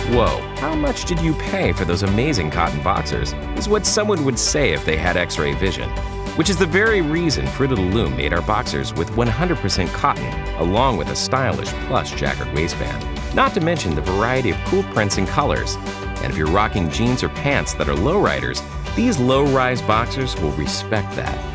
Whoa, how much did you pay for those amazing cotton boxers? Is what someone would say if they had X-ray vision. Which is the very reason Fruit of the Loom made our boxers with 100% cotton, along with a stylish plush jacquard waistband. Not to mention the variety of cool prints and colors. And if you're rocking jeans or pants that are lowriders, these low-rise boxers will respect that.